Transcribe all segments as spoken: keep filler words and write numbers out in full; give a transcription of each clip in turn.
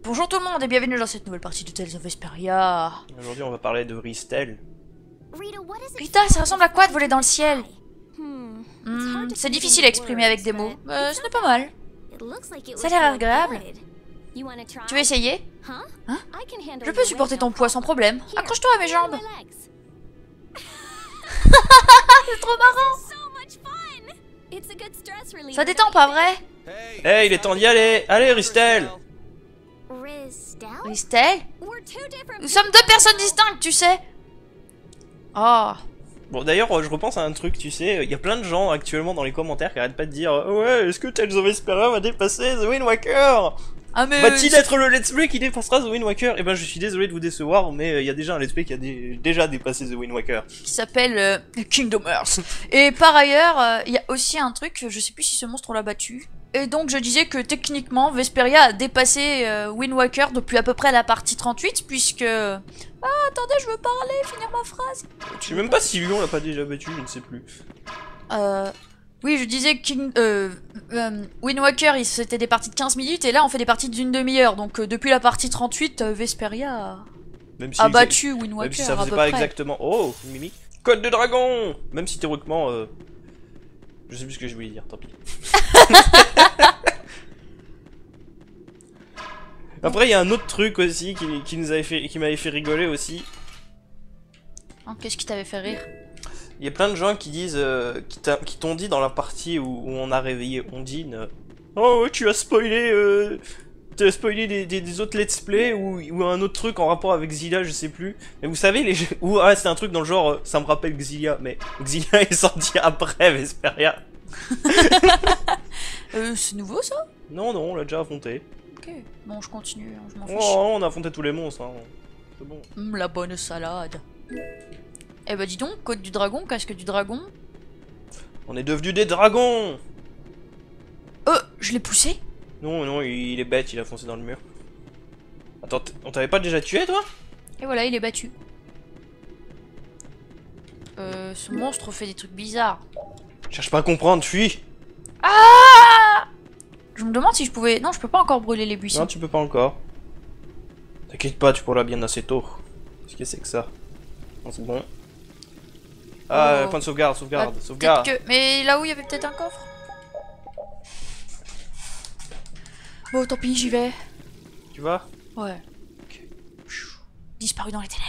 Bonjour tout le monde et bienvenue dans cette nouvelle partie de Tales of Vesperia. Aujourd'hui on va parler de Ristel. Rita, ça ressemble à quoi de voler dans le ciel? hmm, C'est difficile à exprimer avec des mots. Euh, ce n'est pas mal. Ça a l'air agréable. Tu veux essayer? Hein? Je peux supporter ton poids sans problème. Accroche-toi à mes jambes. C'est trop marrant. Ça détend, pas vrai? Hey, il est temps d'y aller. Allez Ristel. Ristel? Nous sommes deux personnes distinctes, tu sais. Oh. Bon d'ailleurs je repense à un truc, tu sais, il y a plein de gens actuellement dans les commentaires qui arrêtent pas de dire ouais, est-ce que Tales of Vesperia va dépasser The Wind Waker? Ah mais Va-t-il être le let's play qui dépassera The Wind Waker? Eh ben je suis désolé de vous décevoir, mais il euh, y a déjà un let's play qui a dé déjà dépassé The Wind Waker. Qui s'appelle euh, Kingdom Hearts. Et par ailleurs, il euh, y a aussi un truc, je sais plus si ce monstre l'a battu. Et donc je disais que techniquement Vesperia a dépassé euh, Wind Waker depuis à peu près la partie trente-huit, puisque... Ah attendez, je veux parler, finir ma phrase. Je sais même pas si lui on l'a pas déjà battu, je ne sais plus. Euh... Oui, je disais que King, euh, euh, Wind Waker, c'était des parties de quinze minutes, et là on fait des parties d'une demi-heure. Donc euh, depuis la partie trente-huit, euh, Vesperia a, même si a battu Wind Waker. Même si ça faisait à peu pas près. exactement... Oh, une mimique. Code de dragon. Même si théoriquement... Euh... Je sais plus ce que je voulais dire, tant pis. Après, il y a un autre truc aussi qui, qui nous avait fait, qui m'avait fait rigoler aussi. Oh, qu'est-ce qui t'avait fait rire? Il y a plein de gens qui disent, euh, qui t'ont dit dans la partie où, où on a réveillé Ondine, euh, oh ouais, tu as spoilé, euh, tu as spoilé des, des, des autres let's play ou, ou un autre truc en rapport avec Xillia, je sais plus. Mais vous savez les jeux, ou ah c'est un truc dans le genre, euh, ça me rappelle Xillia, mais Xillia est sorti après Vesperia. euh, c'est nouveau ça? Non non, on l'a déjà affronté. Ok, bon je continue, je m'en fiche. Oh, on a affronté tous les monstres, hein. C'est bon. Mmh, la bonne salade. Eh bah dis donc, côte du dragon, casque du dragon. On est devenus des dragons. Euh, je l'ai poussé? Non, non, il est bête, il a foncé dans le mur. Attends, on t'avait pas déjà tué, toi? Et voilà, il est battu. Euh, ce monstre fait des trucs bizarres. Cherche pas à comprendre, fuis. Ah! Je me demande si je pouvais... Non, je peux pas encore brûler les buissons. Non, tu peux pas encore. T'inquiète pas, tu pourras bien assez tôt. Qu'est-ce que c'est que ça? Non, c'est bon. Ah, oh. Point de sauvegarde, sauvegarde, Bah, sauvegarde. Que... Mais là-haut, il y avait peut-être un coffre. Bon, tant pis, j'y vais. Tu vas? Ouais. Okay. Disparu dans les ténèbres.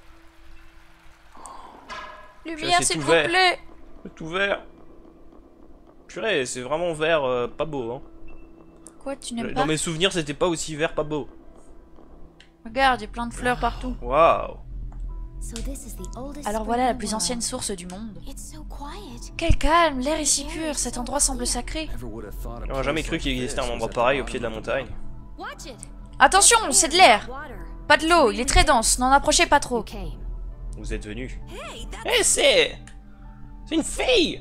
Tu Lumière, vois, s'il tout vous vert. plaît. C'est tout vert. Purée, c'est vraiment vert, euh, pas beau, hein. Quoi, tu n'aimes pas? Dans mes souvenirs, c'était pas aussi vert, pas beau. Regarde, il y a plein de fleurs partout. Waouh. Alors voilà la plus ancienne source du monde. Quel calme, l'air est si pur, cet endroit semble sacré. J'aurais jamais cru qu'il existait un endroit pareil au pied de la montagne. Attention, c'est de l'air. Pas de l'eau, il est très dense, n'en approchez pas trop. Vous êtes venus. Eh, c'est... C'est une fille.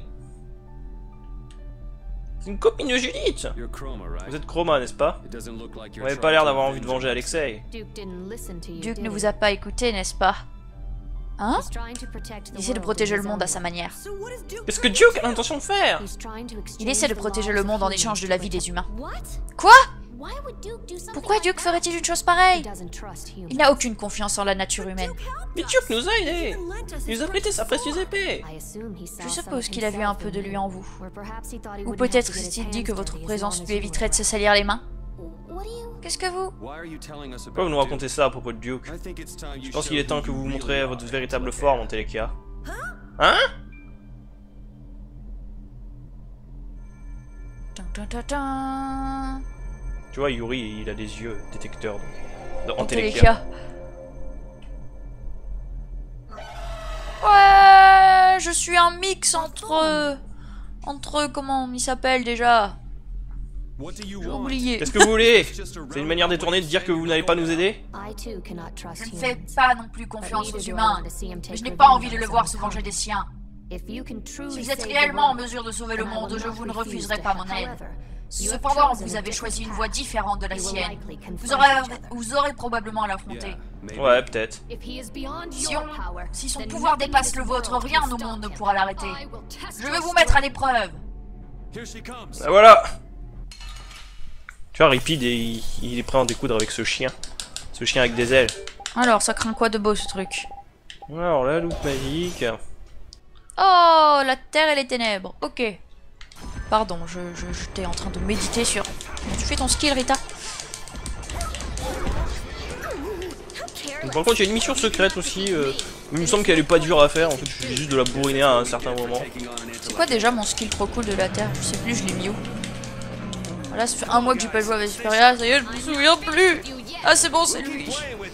C'est une copine de Judith. Vous êtes Chroma, n'est-ce pas? Vous n'avez pas l'air d'avoir envie de venger Alexei. Duke ne vous a pas écouté, n'est-ce pas? Hein? Il essaie de protéger le monde à sa manière. Qu'est-ce que Duke a l'intention de faire? Il essaie de protéger le monde en échange de la vie des humains. Quoi? Pourquoi Duke ferait-il une chose pareille? Il n'a aucune confiance en la nature humaine. Mais Duke nous a aidés. Il nous a prêté sa précieuse épée. Je suppose qu'il a vu un peu de lui en vous. Ou peut-être s'est-il dit que votre présence lui éviterait de se salir les mains. Qu'est-ce que vous... Pourquoi vous nous racontez ça à propos de Duke? Je pense qu'il est temps que vous vous montrez votre véritable forme, Antelekia. Hein? Tu vois, Yuri, il a des yeux détecteurs de... Antelekia. Ouais, je suis un mix entre... Entre... Comment il s'appelle déjà? J'ai oublié. Qu'est-ce que vous voulez? C'est une manière détournée de dire que vous n'allez pas nous aider? Je ne fais pas non plus confiance aux humains, mais je n'ai pas envie de le voir se venger des siens. Si vous êtes réellement en mesure de sauver le monde, je vous ne refuserai pas mon aide. Cependant, vous avez choisi une voie différente de la sienne. Vous aurez, vous aurez probablement à l'affronter. Ouais, peut-être. Si, on, si son pouvoir dépasse le vôtre, rien au monde ne pourra l'arrêter. Je vais vous mettre à l'épreuve. Ah, voilà. Tu vois, Ripid, il, il est prêt à en découdre avec ce chien. Ce chien avec des ailes. Alors, ça craint quoi de beau ce truc? Alors, la loupe magique. Oh, la terre et les ténèbres. Ok. Pardon, je, je, j'étais en train de méditer sur... Tu fais ton skill, Rita? Donc, par contre, il y a une mission secrète aussi. Euh, il me semble qu'elle est pas dure à faire. En fait, je suis juste de la bourriner à un certain moment. C'est quoi déjà mon skill trop cool de la terre? Je sais plus, je l'ai mis où? Voilà, ça fait un mois que j'ai pas joué avec Vesperia. Ça y est, je me souviens plus. Ah, c'est bon, c'est lui.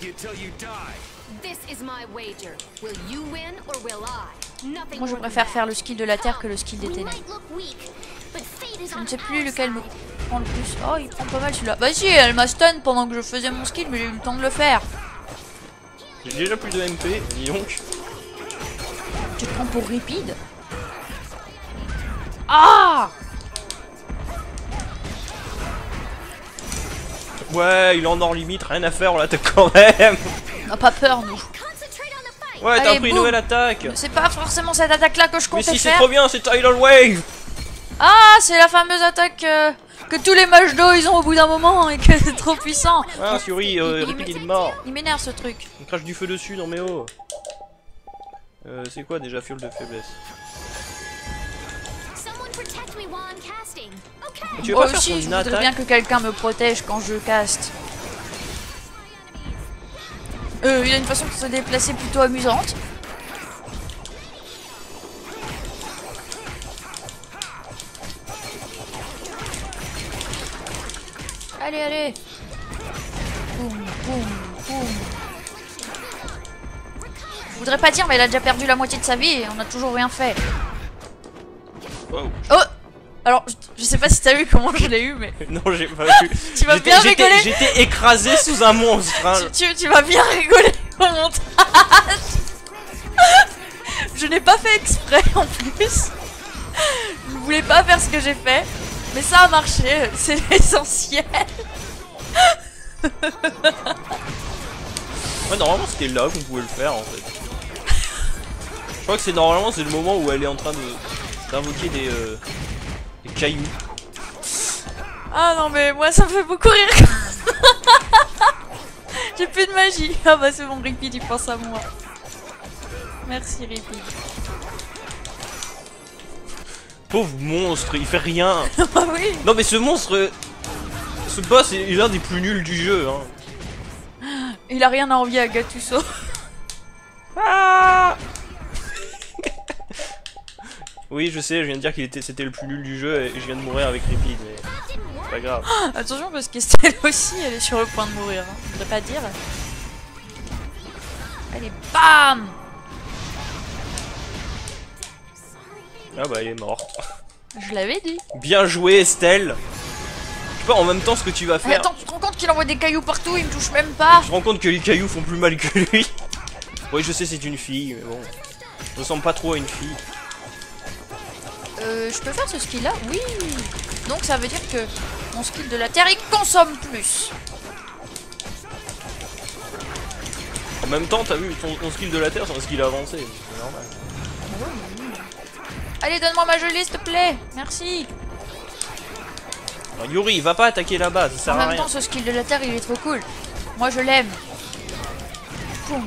Moi, je préfère faire le skill de la terre que le skill des ténèbres. Je ne sais plus lequel me prend le plus. Oh, il prend pas mal celui-là. Bah si, elle m'a stun pendant que je faisais mon skill, mais j'ai eu le temps de le faire. J'ai déjà plus de M P, dis donc. Tu te prends pour Ripid? Ah! Ouais, il est en hors limite, rien à faire, on l'attaque quand même. On n'a pas peur, nous. Ouais, t'as pris une nouvelle attaque. C'est pas forcément cette attaque-là que je comptais faire. Mais si, c'est trop bien, c'est Tidal Wave. Ah, c'est la fameuse attaque euh, que tous les mages d'eau ils ont au bout d'un moment et que c'est trop puissant. Ah, Fury, euh, Ripid il est mort. Il m'énerve ce truc. Il crache du feu dessus, non mais oh. Euh, c'est quoi déjà fiole de faiblesse? Mais tu veux Moi pas faire aussi, son je voudrais attaque? bien que quelqu'un me protège quand je caste. Euh, il y a une façon de se déplacer plutôt amusante. Allez, allez. Boum, boum, boum. Je voudrais pas dire, mais elle a déjà perdu la moitié de sa vie et on a toujours rien fait. Wow. Oh! Alors, je, je sais pas si t'as vu comment je l'ai eu, mais... Non, j'ai pas vu. Tu vas bien rigoler. J'étais écrasé sous un monstre. Hein. Tu, tu, tu vas bien rigoler au montage. Je n'ai pas fait exprès en plus. Je voulais pas faire ce que j'ai fait. Mais ça a marché, c'est l'essentiel. Ouais, normalement c'était là qu'on pouvait le faire en fait. Je crois que c'est normalement c'est le moment où elle est en train de d'invoquer des, euh, des cailloux. Ah non mais moi ça me fait beaucoup rire. J'ai plus de magie. Ah bah c'est bon, Ripid il pense à moi. Merci Ripid. Pauvre monstre, il fait rien. Ah oui. Non mais ce monstre, ce boss est l'un des plus nuls du jeu. Hein. Il a rien à envier à Gattuso. Ah. Oui, je sais, je viens de dire qu'il était, c'était le plus nul du jeu et je viens de mourir avec Ripid, mais c'est pas grave. Attention parce qu'Estelle aussi, elle est sur le point de mourir. Hein. Je voudrais pas dire. Allez, bam! Ah bah elle est morte. Je l'avais dit. Bien joué Estelle. Je sais pas en même temps ce que tu vas faire. Mais attends, tu te rends compte qu'il envoie des cailloux partout, il me touche même pas. Tu te rends compte que les cailloux font plus mal que lui. Oui je sais c'est une fille, mais bon. Je ressemble pas trop à une fille. Euh, je peux faire ce skill là? Oui. Donc ça veut dire que mon skill de la terre il consomme plus. En même temps t'as vu ton, ton skill de la terre c'est un skill avancé, c'est normal. Allez donne-moi ma gelée s'il te plaît. Merci. Alors, Yuri va pas attaquer là-bas, ça sert En à même rien. temps ce skill de la terre il est trop cool. Moi je l'aime. Poum.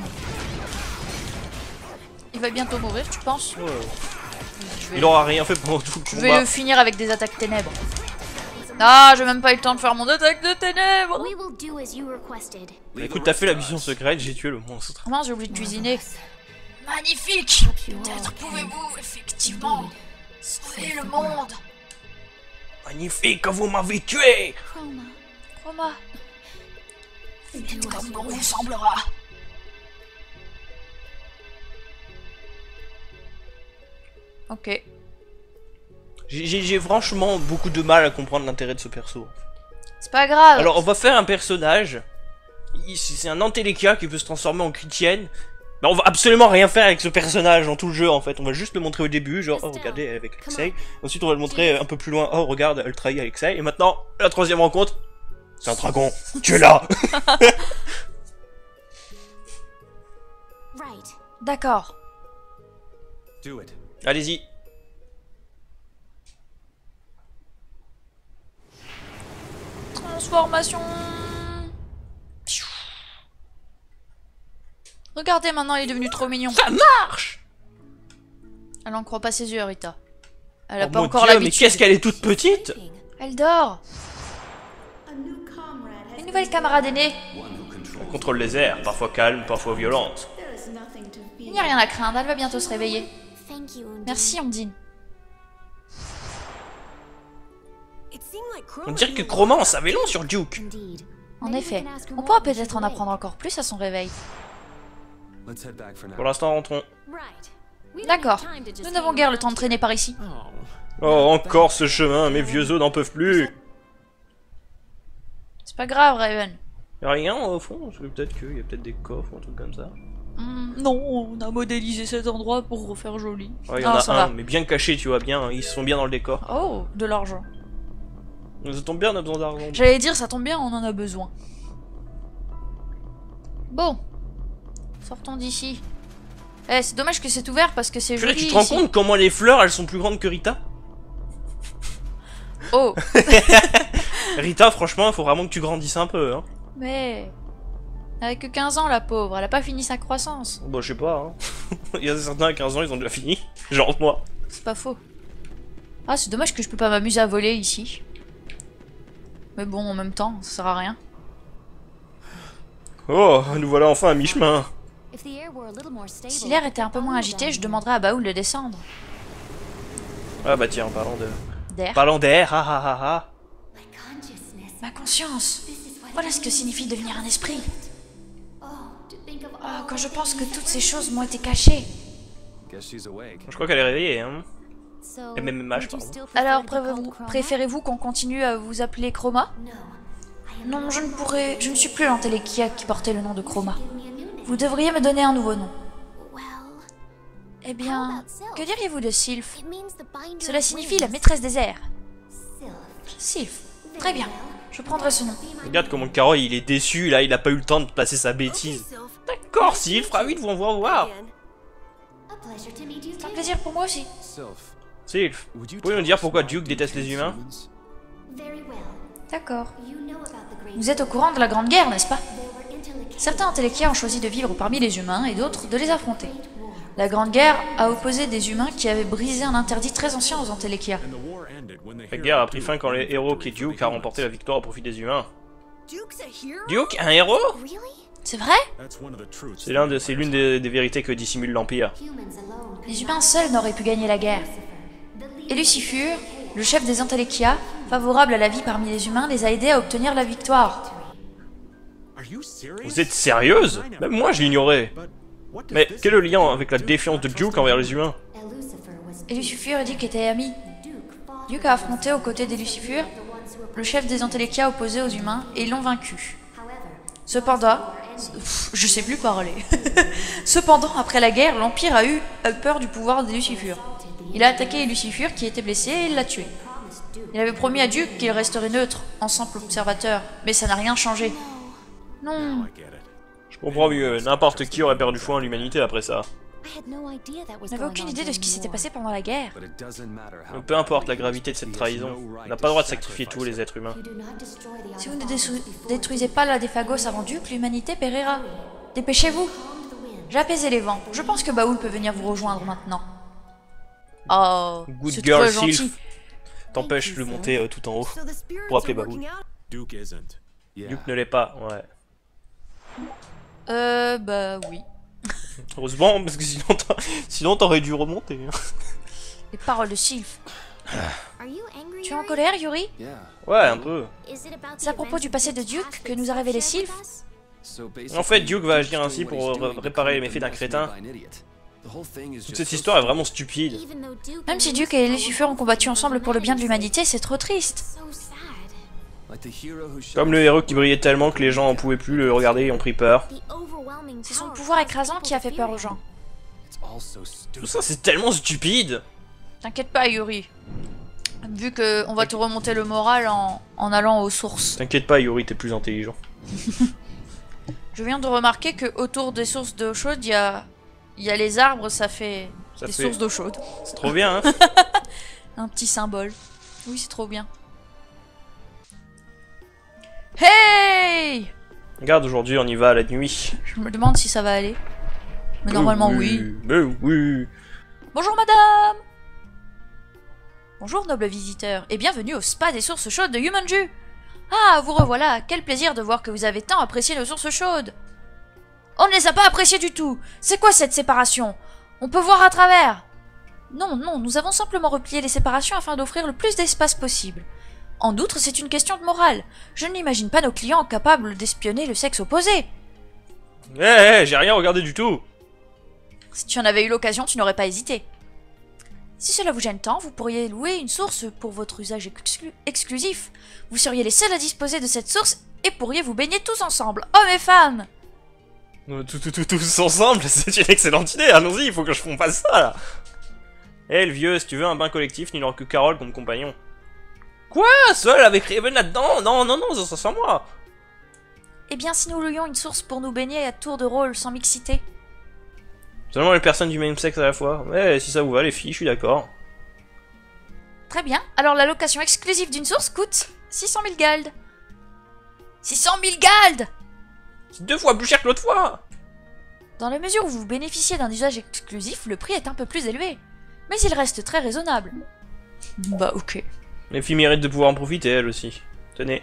Il va bientôt mourir tu penses? Ouais. vais... Il aura rien fait pendant tout le combat. Je vais le finir avec des attaques ténèbres. Ah, j'ai même pas eu le temps de faire mon attaque de ténèbres. Bah, écoute, t'as fait la mission secrète, j'ai tué le monstre. Comment j'ai oublié de cuisiner? Magnifique! Peut-être pouvez-vous effectivement sauver le monde. Magnifique, vous m'avez tué! Chroma. Faites comme bon vous semblera. Ok. J'ai franchement beaucoup de mal à comprendre l'intérêt de ce perso. C'est pas grave. Alors on va faire un personnage. C'est un Antéléka qui peut se transformer en chrétienne. Mais on va absolument rien faire avec ce personnage dans tout le jeu en fait. On va juste le montrer au début, genre oh regardez elle est avec Alexei. Ensuite on va le montrer un peu plus loin, oh regarde elle trahit Alexei. Et maintenant la troisième rencontre, c'est un dragon. Tu es là. D'accord. Allez-y. Transformation. Regardez, maintenant il est devenu trop mignon. Ça marche. Elle en croit pas ses yeux, Rita. Elle a Oh pas mon encore Dieu, l'habitude. mais qu'est-ce qu'elle est toute petite. Elle dort. Une nouvelle camarade aînée. Elle contrôle les airs, parfois calme, parfois violente. Il n'y a rien à craindre, elle va bientôt se réveiller. Merci, Ondine. On dirait que Chroma en savait long sur Duke. En effet, on pourra peut-être en apprendre encore plus à son réveil. Pour l'instant, rentrons. D'accord, nous n'avons guère le temps de traîner par ici. Oh, encore ce chemin, mes vieux os n'en peuvent plus. C'est pas grave, Raven. Y'a rien au fond, parce que peut-être qu'il y a peut-être des coffres ou un truc comme ça. Mm, non, on a modélisé cet endroit pour refaire joli. Ouais, il y en Ah, a ça un, va. mais bien caché, tu vois bien, ils sont bien dans le décor. Oh, de l'argent. Ça tombe bien, on a besoin d'argent. J'allais dire, ça tombe bien, on en a besoin. Bon. Sortons d'ici. Eh, c'est dommage que c'est ouvert parce que c'est Purée, joli tu te rends ici. compte comment les fleurs, elles sont plus grandes que Rita? Oh. Rita, franchement, il faut vraiment que tu grandisses un peu, hein. Mais... avec que quinze ans, la pauvre, elle a pas fini sa croissance. Bon, je sais pas, hein. Il y a certains à quinze ans, ils ont déjà fini. Genre moi. C'est pas faux. Ah, c'est dommage que je peux pas m'amuser à voler ici. Mais bon, en même temps, ça sert à rien. Oh, nous voilà enfin à mi-chemin. Si l'air était un peu moins agité, je demanderais à Baoul de descendre. Ah bah tiens, parlant de... D'air. Parlant d'air, ah ah ah ah. Ma conscience. Voilà ce que signifie devenir un esprit. Oh, quand je pense que toutes ces choses m'ont été cachées. Je crois qu'elle est réveillée, hein. Et même Mage, pardon. Alors, préférez-vous préférez-vous qu'on continue à vous appeler Chroma? Non, je ne pourrais... Je ne suis plus l'Antélékia qui portait le nom de Chroma. Vous devriez me donner un nouveau nom. Eh bien, que diriez-vous de Sylph? Cela signifie la maîtresse des airs. Sylph. Très bien. Je prendrai ce nom. Regarde comment Caro, il est déçu, là, il a pas eu le temps de passer sa bêtise. D'accord, Sylph, ravi de vous en voir. C'est un plaisir pour moi aussi. Sylph, pouvez nous dire pourquoi Duke déteste les humains? D'accord. Vous êtes au courant de la Grande Guerre, n'est-ce pas? Certains Antélékias ont choisi de vivre parmi les humains et d'autres de les affronter. La Grande Guerre a opposé des humains qui avaient brisé un interdit très ancien aux Antélékias. La guerre a pris fin quand les héros qui Duke a remporté la victoire au profit des humains. Duke, un héros? C'est vrai? C'est l'un de, c'est l'une des, des vérités que dissimule l'Empire. Les humains seuls n'auraient pu gagner la guerre. Et Lucifur, le chef des Antélékias, favorable à la vie parmi les humains, les a aidés à obtenir la victoire. Vous êtes sérieuse? Même moi je l'ignorais. Mais quel est le lien avec la défiance de Duke envers les humains? Et Lucifur et Duke étaient amis. Duke a affronté aux côtés des Lucifur le chef des Antélékias opposé aux humains et ils l'ont vaincu. Cependant, pff, je sais plus parler. Cependant, après la guerre, l'Empire a eu peur du pouvoir de Lucifur. Il a attaqué Lucifur qui était blessé et il l'a tué. Il avait promis à Duke qu'il resterait neutre, en simple observateur, mais ça n'a rien changé. Non. Je comprends mieux, n'importe qui aurait perdu foi en l'humanité après ça. Je n'avais aucune idée de ce qui s'était passé pendant la guerre. Mais peu importe la gravité de cette trahison, on n'a pas le droit de sacrifier tous les êtres humains. Si vous ne détru- détruisez pas la Déphagos avant Duke, l'humanité périra. Dépêchez-vous. J'ai apaisé les vents. Je pense que Baoul peut venir vous rejoindre maintenant. Oh, Good c'est girl, trop gentil. Sylph. T'empêches de monter euh, tout en haut pour appeler Baoul. Duke ne l'est pas, ouais. Euh, bah oui. Heureusement, parce que sinon t'as- sinon t'aurais dû remonter. Les paroles de Sylph. Tu es en colère, Yuri? Ouais, un peu. C'est à propos du passé de Duke que nous a révélé Sylph? En fait, Duke va agir ainsi pour ré- réparer les méfaits d'un crétin. Toute cette histoire est vraiment stupide. Même si Duke et Lucifer ont combattu ensemble pour le bien de l'humanité, c'est trop triste. Comme le héros qui brillait tellement que les gens en pouvaient plus le regarder et ont pris peur. C'est son pouvoir écrasant qui a fait peur aux gens. Tout ça, c'est tellement stupide. T'inquiète pas, Yuri. Vu que on va te remonter le moral en, en allant aux sources. T'inquiète pas, Yuri, t'es plus intelligent. Je viens de remarquer que autour des sources d'eau chaude, il y a, il y a les arbres, ça fait Ça des fait- sources d'eau chaude. C'est trop bien, hein. Un petit symbole. Oui, c'est trop bien. Hey! Regarde, aujourd'hui on y va à la nuit. Je me demande si ça va aller. Mais normalement oui. oui. Mais oui. Bonjour madame! Bonjour noble visiteur, et bienvenue au spa des sources chaudes de Yumanju. Ah, vous revoilà, quel plaisir de voir que vous avez tant apprécié nos sources chaudes. On ne les a pas appréciées du tout. C'est quoi cette séparation? On peut voir à travers. Non, non, nous avons simplement replié les séparations afin d'offrir le plus d'espace possible. En outre, c'est une question de morale. Je n'imagine pas nos clients capables d'espionner le sexe opposé. Eh, hey, j'ai rien regardé du tout. Si tu en avais eu l'occasion, tu n'aurais pas hésité. Si cela vous gêne tant, vous pourriez louer une source pour votre usage exclu exclusif. Vous seriez les seuls à disposer de cette source et pourriez vous baigner tous ensemble, hommes et femmes. Euh, tout, tout, tout, tous ensemble, c'est une excellente idée, allons-y, il faut que je fasse ça là. Eh hey, le vieux, si tu veux un bain collectif, n'y aura que Carole comme compagnon. Quoi? Seul avec Raven là-dedans? Non, non, non, ça sent moi. Eh bien, si nous louions une source pour nous baigner à tour de rôle, sans mixité. Seulement les personnes du même sexe à la fois. Ouais, si ça vous va les filles, je suis d'accord. Très bien, alors la location exclusive d'une source coûte six cent mille galdes. six cent mille galdes! C'est deux fois plus cher que l'autre fois. Dans la mesure où vous bénéficiez d'un usage exclusif, le prix est un peu plus élevé. Mais il reste très raisonnable. Bah ok. Les filles méritent de pouvoir en profiter, elles aussi. Tenez.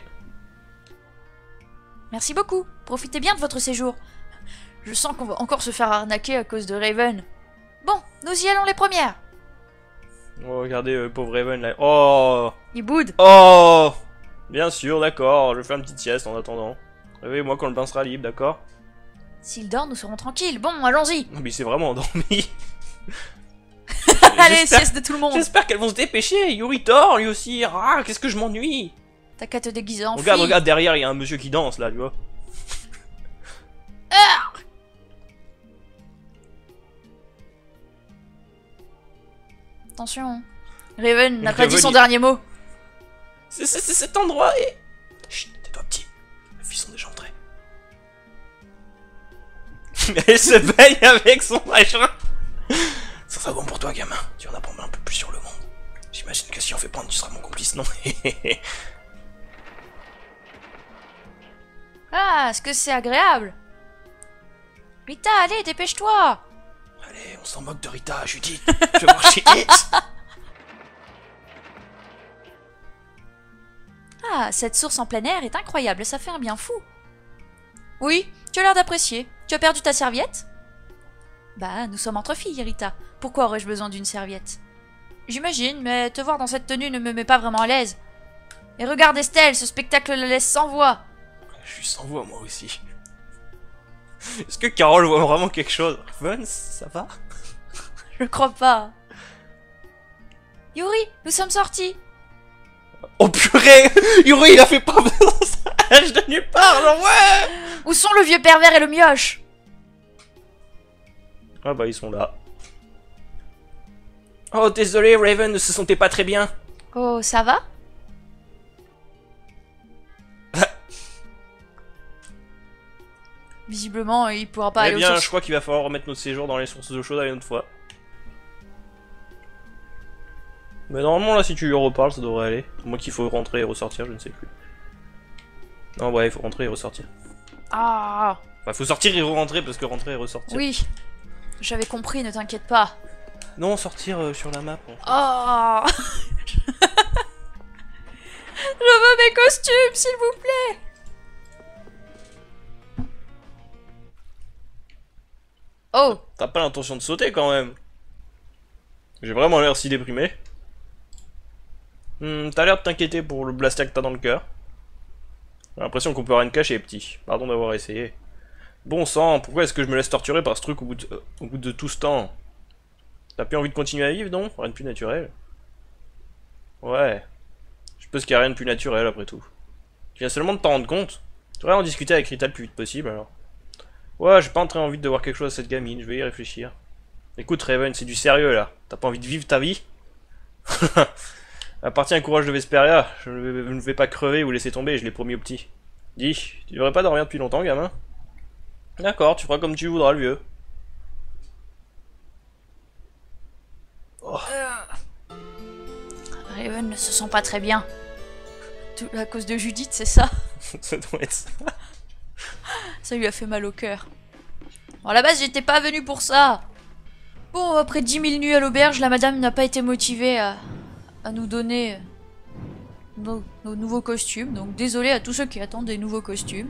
Merci beaucoup. Profitez bien de votre séjour. Je sens qu'on va encore se faire arnaquer à cause de Raven. Bon, nous y allons les premières. Oh, regardez, euh, pauvre Raven là. Oh. Il boude. Oh. Bien sûr, d'accord. Je fais une petite sieste en attendant. Réveillez-moi quand le bain sera libre, d'accord? S'il dort, nous serons tranquilles. Bon, allons-y. Mais il s'est vraiment endormi. Allez, sieste de tout le monde. J'espère qu'elles vont se dépêcher. Yuri dort, lui aussi. Ah, qu'est-ce que je m'ennuie. T'as qu'à te déguiser en Regarde, fille. regarde, derrière, il y a un monsieur qui danse, là, tu vois. Ah. Attention. Raven n'a pas dit son dernier mot. C'est cet endroit et... Chut, tais-toi petit. Les filles sont déjà entrées. Elle se baigne avec son machin. Ça sera bon pour toi, gamin. Tu en apprends un peu plus sur le monde. J'imagine que si on fait prendre, tu seras mon complice, non? Ah, est-ce que c'est agréable? Rita, allez, dépêche-toi. Allez, on s'en moque de Rita, Judith. Je vais voir Judith. Ah, cette source en plein air est incroyable, ça fait un bien fou. Oui, tu as l'air d'apprécier. Tu as perdu ta serviette? Bah, nous sommes entre filles, Rita. Pourquoi aurais-je besoin d'une serviette? J'imagine, mais te voir dans cette tenue ne me met pas vraiment à l'aise. Et regarde Estelle, ce spectacle la laisse sans voix. Je suis sans voix, moi aussi. Est-ce que Carole voit vraiment quelque chose? Vance, ça va? Je crois pas. Yuri, nous sommes sortis. Oh purée! Yuri, il a fait pas besoin de nulle part, genre ouais! Où sont le vieux pervers et le mioche? Ah bah ils sont là. Oh désolé Raven, ne se sentait pas très bien. Oh, ça va? Visiblement, il pourra pas Eh aller bien, aux sources. je crois qu'il va falloir remettre notre séjour dans les sources d'eau chaude à une autre fois. Mais normalement là, si tu lui reparles, ça devrait aller. Moi qu'il faut rentrer et ressortir, je ne sais plus. Non ouais, il faut rentrer et ressortir. Ah. Bah faut sortir et re-rentrer parce que rentrer et ressortir. Oui, j'avais compris, ne t'inquiète pas. Non, sortir euh, sur la map. En fait. Oh. Je veux mes costumes, s'il vous plaît. Oh. T'as pas l'intention de sauter quand même. J'ai vraiment l'air si déprimé. Hmm, t'as l'air de t'inquiéter pour le blaster que t'as dans le cœur. J'ai l'impression qu'on peut rien te cacher, petit. Pardon d'avoir essayé. Bon sang, pourquoi est-ce que je me laisse torturer par ce truc au bout de, euh, au bout de tout ce temps? T'as plus envie de continuer à vivre, non? Rien de plus naturel. Ouais. Je suppose qu'il n'y a rien de plus naturel, après tout. Tu viens seulement de t'en rendre compte. Tu devrais en discuter avec Rita le plus vite possible, alors. Ouais, j'ai pas très envie de voir quelque chose à cette gamine, je vais y réfléchir. Écoute, Raven, c'est du sérieux, là. T'as pas envie de vivre ta vie? Appartient un courage de Vesperia. Je ne vais, je ne vais pas crever ou laisser tomber, je l'ai promis au petit. Dis, tu devrais pas dormir depuis longtemps, gamin? D'accord, tu feras comme tu voudras, le vieux. Oh. Euh... Raven ne se sent pas très bien. Tout à cause de Judith, c'est ça? Ça doit être ça. Ça lui a fait mal au cœur. Bon, à la base, j'étais pas venu pour ça. Bon, après dix mille nuits à l'auberge, la madame n'a pas été motivée à, à nous donner nos, nos nouveaux costumes. Donc, désolé à tous ceux qui attendent des nouveaux costumes.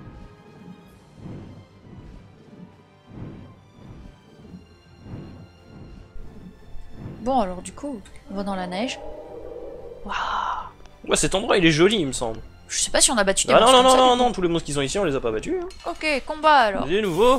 Bon, alors du coup, on va dans la neige. Waouh! Ouais, cet endroit, il est joli, il me semble. Je sais pas si on a battu des Ah non, monstres non, comme non, ça, non, non, tous les monstres qui sont ici, on les a pas battus. Hein. Ok, combat alors. Des nouveaux.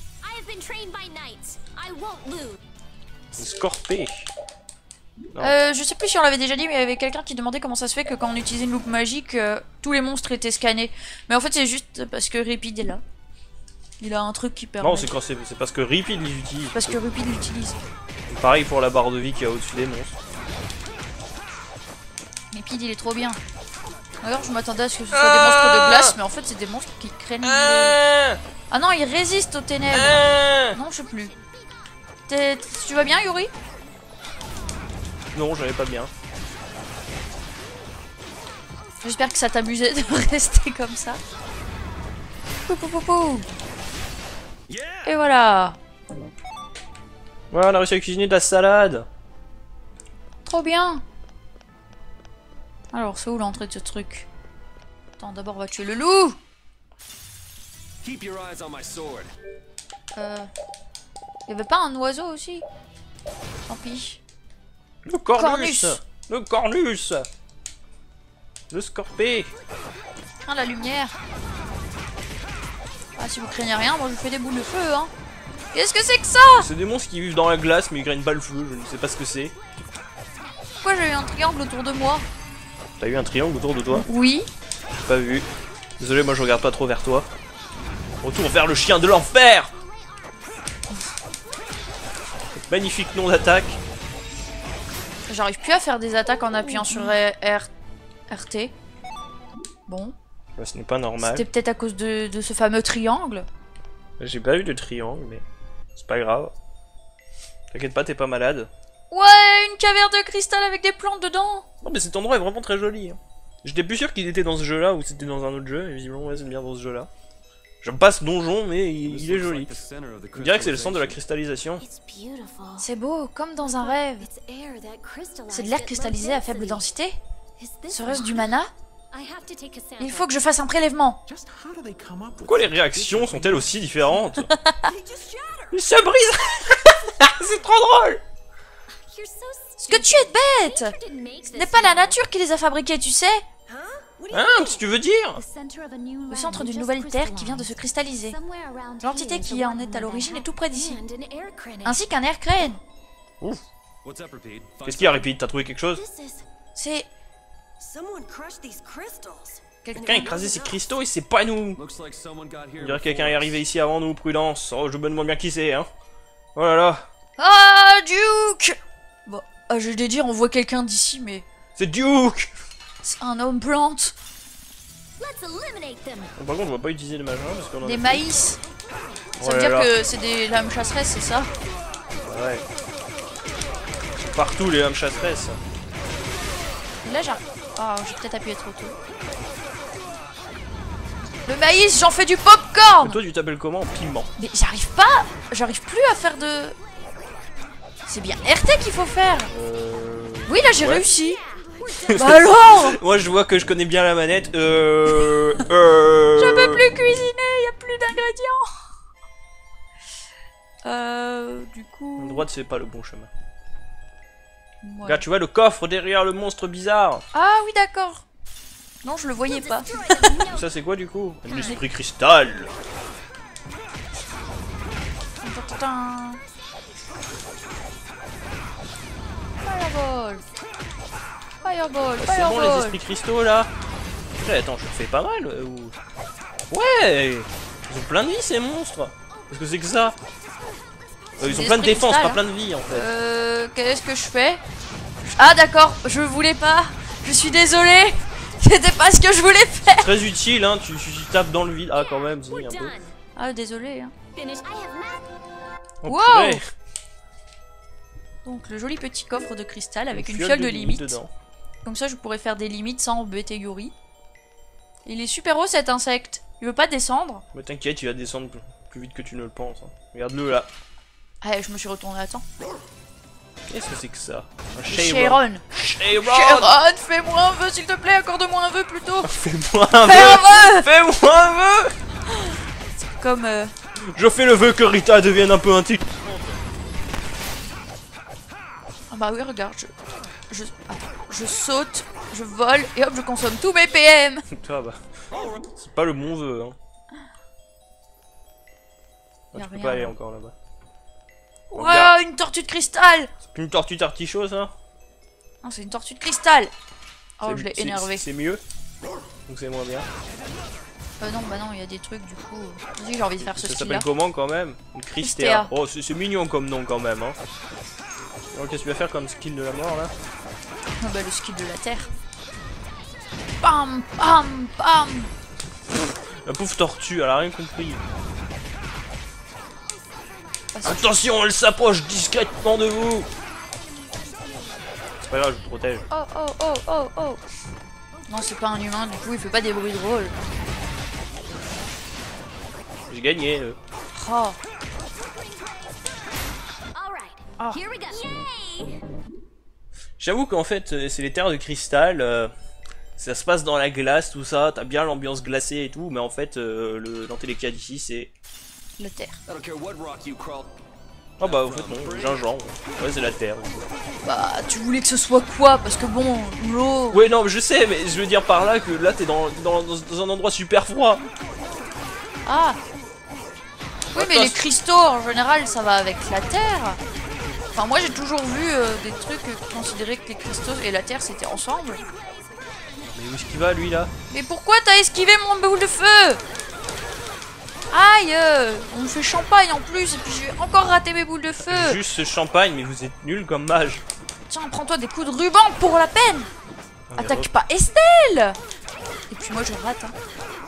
Scorpé. Euh, je sais plus si on l'avait déjà dit, mais il y avait quelqu'un qui demandait comment ça se fait que quand on utilisait une loupe magique, euh, tous les monstres étaient scannés. Mais en fait, c'est juste parce que Ripid est là. Il a un truc qui permet. Non, c'est quand c'est c'est parce que Ripid les utilise. Parce que Ripid l'utilise. Pareil pour la barre de vie qu'il y a au-dessus des monstres. Ripid, il est trop bien. D'ailleurs, je m'attendais à ce que ce soit des monstres de glace, mais en fait, c'est des monstres qui craignent. Les... Ah non, ils résistent aux ténèbres. Non, je sais plus. Tu vas bien, Yuri? Non, j'allais pas bien. J'espère que ça t'amusait de rester comme ça. Pou, pou, pou, pou. Et voilà. Voilà, on a réussi à cuisiner de la salade. Trop bien. Alors, c'est où l'entrée de ce truc? Attends, d'abord on va tuer le loup. Euh... Il y avait pas un oiseau aussi? Tant pis. Le cornus. Cornus. Le cornus. Le scorpé. Ah, la lumière. Ah, si vous craignez rien, moi je fais des boules de feu, hein. Qu'est-ce que c'est que ça? C'est des monstres qui vivent dans la glace, mais ils craignent pas le feu, je ne sais pas ce que c'est. Pourquoi j'ai eu un triangle autour de moi? T'as eu un triangle autour de toi? Oui. J'ai pas vu. Désolé, moi je regarde pas trop vers toi. Retour vers le chien de l'enfer. Magnifique nom d'attaque. J'arrive plus à faire des attaques en appuyant sur R... R T. Bon. Bah, ce n'est pas normal. C'était peut-être à cause de, de ce fameux triangle. J'ai pas eu de triangle, mais c'est pas grave. T'inquiète pas, t'es pas malade. Ouais, une caverne de cristal avec des plantes dedans. Non mais cet endroit est vraiment très joli. Hein. J'étais plus sûr qu'il était dans ce jeu-là ou c'était dans un autre jeu, et visiblement ouais, c'est bien dans ce jeu-là. J'aime pas ce donjon, mais il, il est joli. On dirait que c'est le centre de la cristallisation. C'est beau, comme dans un rêve. C'est de l'air cristallisé à faible densité? Serait-ce du mana? Il faut que je fasse un prélèvement. Pourquoi les réactions sont-elles aussi différentes? Il se brise. C'est trop drôle. Ce que tu es bête! Ce n'est pas la nature qui les a fabriqués, tu sais? Hein, qu'est-ce que tu veux dire? Le centre d'une nouvelle terre qui vient de se cristalliser. L'entité qui en est à l'origine est tout près d'ici. Ainsi qu'un air crâne. Ouf. Qu'est-ce qu'il y a, Ripid? T'as trouvé quelque chose? C'est... Quelqu'un a écrasé ces cristaux et c'est pas nous. On dirait que quelqu'un est arrivé ici avant nous, prudence. Oh, je me demande bien qui c'est, hein. Oh là là. Ah, Duke! Bon, ah, je vais dire, on voit quelqu'un d'ici, mais... C'est Duke! C'est un homme plante. Bon, par contre, on va pas utiliser les magins parce qu'on en Des a maïs. Oh Ça veut là dire là. que c'est des lames chasseresses, c'est ça? Ouais. Partout les lames chasseresses. Et là, j'arrive... Ah, j'ai peut-être appuyé trop tôt. Le maïs, j'en fais du popcorn! Et toi, tu t'appelles comment? Piment. Mais j'arrive pas... J'arrive plus à faire de... C'est bien R T qu'il faut faire. Euh... Oui, là, j'ai ouais. réussi. Bah alors! Moi, je vois que je connais bien la manette. Euh... euh... Je peux plus cuisiner, y a plus d'ingrédients. Euh... Du coup... La droite, c'est pas le bon chemin. Ouais. Regarde, tu vois le coffre derrière le monstre bizarre. Ah oui, d'accord. Non, je le voyais pas. Ça, c'est quoi du coup? L'esprit cristal. Tadam. Fireball. Fireball, Ah, c'est bon les fireball. esprits cristaux là. Putain, attends, je fais pas mal euh, ou... Ouais. Ils ont plein de vie ces monstres. Qu'est-ce que c'est que ça? euh, Ils ont des plein de esprits défense, cristal, pas plein de vie en fait. Euh... Qu'est-ce que je fais? Ah d'accord, je voulais pas. Je suis désolée. C'était pas ce que je voulais faire. Très utile, hein, tu, tu, tu tapes dans le vide. Ah, quand même, si, un peu. Ah, désolée. Hein. Oh, Wow. purée. Donc, le joli petit coffre de cristal avec une, fiole fiole de limite limite. dedans. Comme ça, je pourrais faire des limites sans embêter Yuri. Il est super haut cet insecte. Il veut pas descendre. Mais t'inquiète, il va descendre plus, plus vite que tu ne le penses. Hein. Regarde-le là. Ah, je me suis retourné à temps. Qu'est-ce que c'est que ça? Un Cheiron. Cheiron. Cheiron, fais-moi un vœu s'il te plaît, accorde-moi un vœu plutôt. Fais-moi un Fais vœu. un vœu. Fais-moi un vœu. Comme... Euh... Je fais le vœu que Rita devienne un peu intelligente. Ah bah oui, regarde, je... Je, attends, je saute, je vole, et hop, je consomme tous mes P M. Toi, bah... C'est pas le bon vœu, hein. Ah, tu peux pas aller encore là-bas. Ouais, une tortue de cristal. C'est plus une tortue tartichaut, ça? Non, c'est une tortue de cristal. Oh, je l'ai énervé. C'est mieux? Donc c'est moins bien? Euh, non, bah non, il y a des trucs, du coup... Vas-y, j'ai envie de faire ce Ça skill-là. s'appelle comment, quand même? Une Christea. Oh, c'est mignon comme nom, quand même, hein. Alors, qu'est-ce que tu vas faire comme skill de la mort, là? Ah bah, le skill de la terre. Bam, bam, bam. La pauvre tortue, elle a rien compris. Attention, elle s'approche discrètement de vous. C'est pas grave, je vous protège. Oh, oh, oh, oh, oh. Non, c'est pas un humain, du coup, il fait pas des bruits drôles. J'ai gagné. Euh. Oh. Ah. J'avoue qu'en fait, c'est les terres de cristal. Euh, ça se passe dans la glace, tout ça. T'as bien l'ambiance glacée et tout, mais en fait, euh, l'antélékia d'ici, c'est... La terre. Ah bah, en fait, non, gingembre. Ouais, c'est la terre. Bah, tu voulais que ce soit quoi? Parce que bon, l'eau... Ouais, non, je sais, mais je veux dire par là que là, t'es dans, dans, dans un endroit super froid. Ah. Oui, mais les cristaux, en général, ça va avec la terre. Enfin, moi, j'ai toujours vu euh, des trucs qui considéraient que les cristaux et la terre, c'était ensemble. Mais où est-ce qu'il va, lui, là? Mais pourquoi t'as esquivé mon boule de feu? Aïe, euh, on me fait champagne en plus, et puis j'ai encore raté mes boules de feu. Juste ce champagne, mais vous êtes nul comme mage. Tiens, prends-toi des coups de ruban pour la peine. Oh, Attaque pas Estelle. Et puis moi, je rate, hein.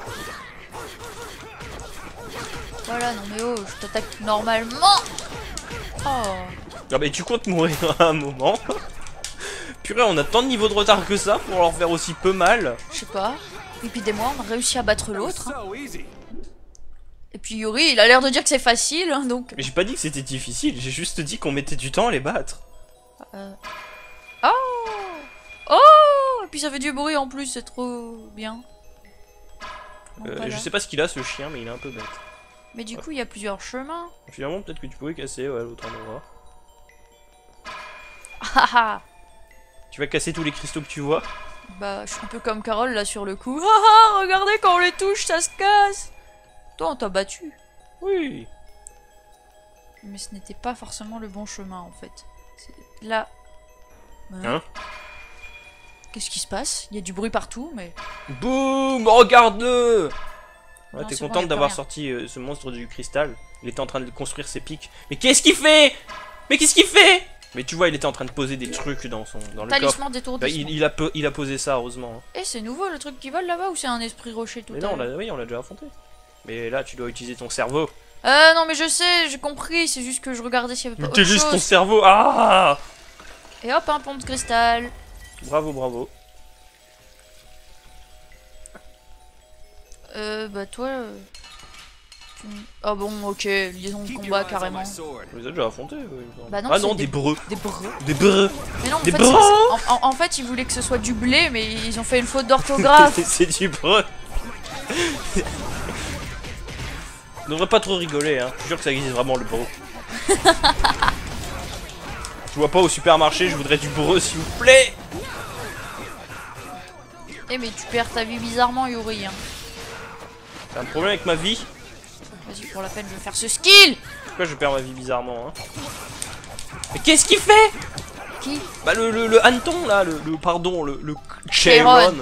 Voilà, non mais oh, je t'attaque normalement. Oh. Ah bah tu comptes mourir à un moment. Purée, on a tant de niveaux de retard que ça pour leur faire aussi peu mal. Je sais pas. Et puis des mois, on a réussi à battre l'autre. Hein. Et puis Yuri, il a l'air de dire que c'est facile, hein, donc... Mais j'ai pas dit que c'était difficile, j'ai juste dit qu'on mettait du temps à les battre. Euh... Oh. Oh. Et puis ça fait du bruit en plus, c'est trop bien. Bon, euh, voilà. Je sais pas ce qu'il a ce chien, mais il est un peu bête. Mais du coup, il y a plusieurs chemins. Finalement, peut-être que tu pouvais casser ouais, l'autre endroit. Haha. Tu vas casser tous les cristaux que tu vois? Bah, je suis un peu comme Carole là sur le coup. Haha, regardez quand on les touche, ça se casse. Toi, on t'a battu. Oui. Mais ce n'était pas forcément le bon chemin en fait. Là. Hein? Qu'est-ce qui se passe? Il y a du bruit partout, mais... Boum! Regarde-le! Ouais, t'es bon, contente d'avoir sorti euh, ce monstre du cristal. Il était en train de construire ses pics. Mais qu'est-ce qu'il fait? Mais qu'est-ce qu'il fait? Mais tu vois, il était en train de poser des trucs dans son dans le coffre. Talisman d'étourdissement. Bah, il, il, a il a posé ça, heureusement. Eh, hey, c'est nouveau le truc qui vole là-bas ou c'est un esprit rocher tout à l'heure? Mais non, on oui, on l'a déjà affronté. Mais là, tu dois utiliser ton cerveau. Euh, non, mais je sais, j'ai compris. C'est juste que je regardais s'il y avait pas autre chose. Utilise ton cerveau. Ah! Et hop, un pont de cristal. Bravo, bravo. Euh, bah toi... Euh... Tu... Ah bon, ok, liaison de combat carrément. Vous les avez déjà affrontés? Oui, bah non, ah non, des, des breux. Des breux. Des breux. Mais non, en des fait, breux. En, en, en fait, ils voulaient que ce soit du blé, mais ils ont fait une faute d'orthographe. C'est du breux. On devrait pas trop rigoler, hein. Je suis sûr que ça existe vraiment le breux. Je vois pas au supermarché, je voudrais du breux s'il vous plaît. Eh mais tu perds ta vie bizarrement, Yuri. Hein. T'as un problème avec ma vie? Vas-y, pour la peine, je vais faire ce skill. Pourquoi je perds ma vie bizarrement, hein? Mais qu'est-ce qu'il fait? Qui? Bah le, le, le hanneton là, le, le pardon, le, le Cheiron.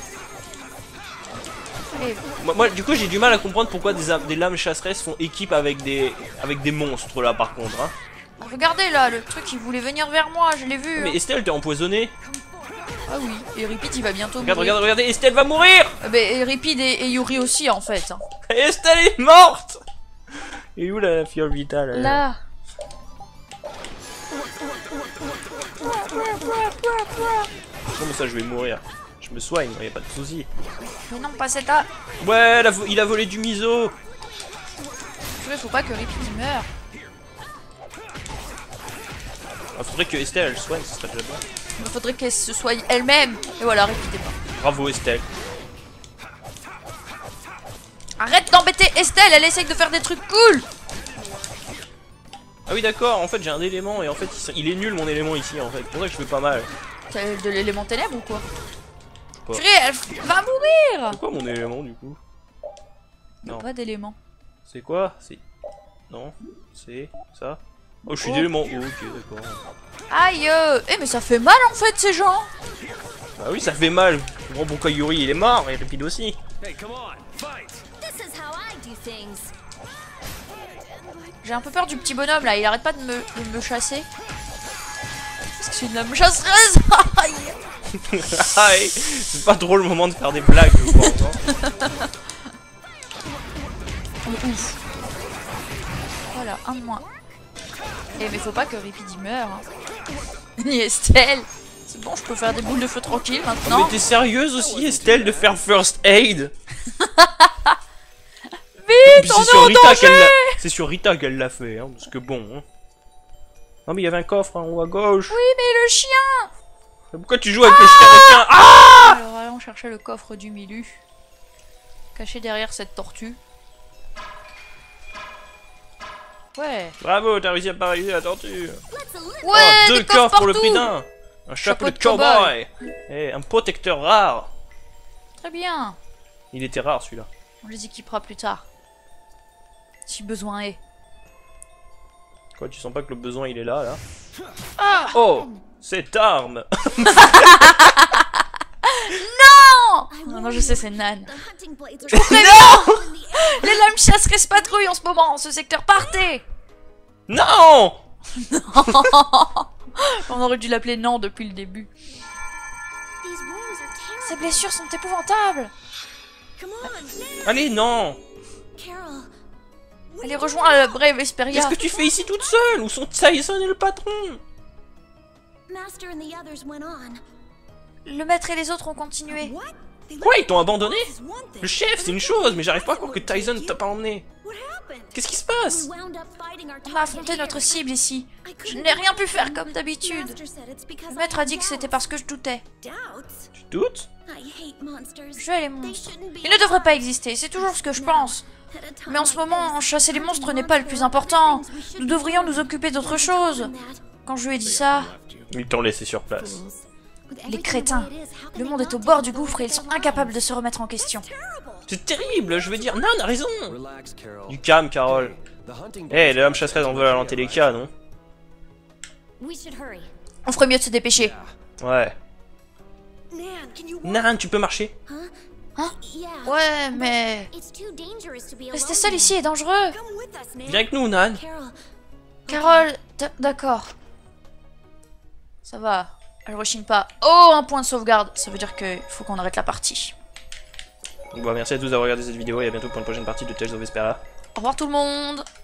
Moi, moi, du coup, j'ai du mal à comprendre pourquoi des, des lames chasseresses font équipe avec des avec des monstres là, par contre. Hein. Regardez là, le truc il voulait venir vers moi, je l'ai vu. Mais Estelle, t'es empoisonnée. Ah oui, et Ripid il va bientôt regarde, mourir. Regarde, regardez, Estelle va mourir. euh, Bah, et Ripid et, et Yuri aussi en fait. Hein. Estelle est morte. Et où la fiole vitale? Là. Comment ça je vais mourir? Je me soigne, y a pas de soucis. Mais non, pas cette là. Ouais, la vo il a volé du miso. Faut pas que Rippy meure. Il faudrait que Estelle elle soigne, ce serait déjà bien. Il faudrait qu'elle se soigne elle-même. Et voilà, Rippy est mort. Bravo Estelle. Arrête d'embêter Estelle, elle essaye de faire des trucs cool. Ah oui d'accord, en fait j'ai un élément et en fait il est nul mon élément ici en fait. C'est pour ça que je fais pas mal. T'as de l'élément ténèbres ou quoi? Quoi? Purée, elle va mourir. C'est quoi mon élément du coup? Non. Non. Pas d'élément. C'est quoi? C'est... Non, c'est ça. Oh je suis d'élément. Oh, ok d'accord. Aïe euh... Eh mais ça fait mal en fait ces gens. Bah oui ça fait mal. Le grand Bonka Yuri il est mort et Ripid aussi. J'ai un peu peur du petit bonhomme là, il arrête pas de me, de me chasser. Parce que c'est une lame chasseuse. Aïe. C'est pas trop le moment de faire des blagues je pense. Hein. Ouf. Voilà, un de moins. Et mais faut pas que Ripid meure. Hein. Ni Estelle. C'est bon, je peux faire des boules de feu tranquille maintenant. Oh, mais t'es sérieuse aussi Estelle de faire first aid? Vite, on est en danger. C'est sur Rita qu'elle l'a fait, hein, parce que bon. Hein. Non mais il y avait un coffre en haut à gauche. Oui mais le chien. Pourquoi tu joues avec ah le chien requin? Ah Alors allons chercher le coffre du Milu. Caché derrière cette tortue. Ouais. Bravo, t'as réussi à paralyser la tortue. Ouais, oh, deux coffres pour le prix d'un. Un chapeau, chapeau de cowboy. Et un protecteur rare. Très bien. Il était rare celui-là. On les équipera plus tard. Si besoin est. Quoi, tu sens pas que le besoin il est là, là? Ah oh, cette arme. Non. Non, non, je sais, c'est Nan. Non. Les lames chasseresses patrouillent en ce moment. Ce secteur, partez. Non. On aurait dû l'appeler Nan depuis le début. Ces blessures sont épouvantables. Allez, non. Allez, rejoins la brave Vesperia. Qu'est-ce que tu fais ici toute seule? Où sont Tyson et le patron? Le maître et les autres ont continué. Quoi, ils t'ont abandonné? Le chef, c'est une chose, mais j'arrive pas à croire que Tyson t'a pas emmené. Qu'est-ce qui se passe? On a affronté notre cible ici. Je n'ai rien pu faire comme d'habitude. Le maître a dit que c'était parce que je doutais. Tu doutes? Je hais les monstres. Ils ne devraient pas exister, c'est toujours ce que je pense. Mais en ce moment, chasser les monstres n'est pas le plus important. Nous devrions nous occuper d'autre chose. Quand je lui ai dit ça... Ils t'ont laissé sur place. Les crétins. Le monde est au bord du gouffre et ils sont incapables de se remettre en question. C'est terrible, je veux dire, Nan a raison. Du calme, Carole. Eh, hey, les lames chasseresse en veulent à l'Antéléka, non? On ferait mieux de se dépêcher. Ouais. Nan, tu peux marcher? Hein? Ouais, mais... Rester seul ici est dangereux. Viens avec nous, Nan. Carole, d'accord. Ça va, elle rechigne pas. Oh, un point de sauvegarde. Ça veut dire qu'il faut qu'on arrête la partie. Bon, merci à tous d'avoir regardé cette vidéo et à bientôt pour une prochaine partie de Tales of Vesperia. Au revoir tout le monde.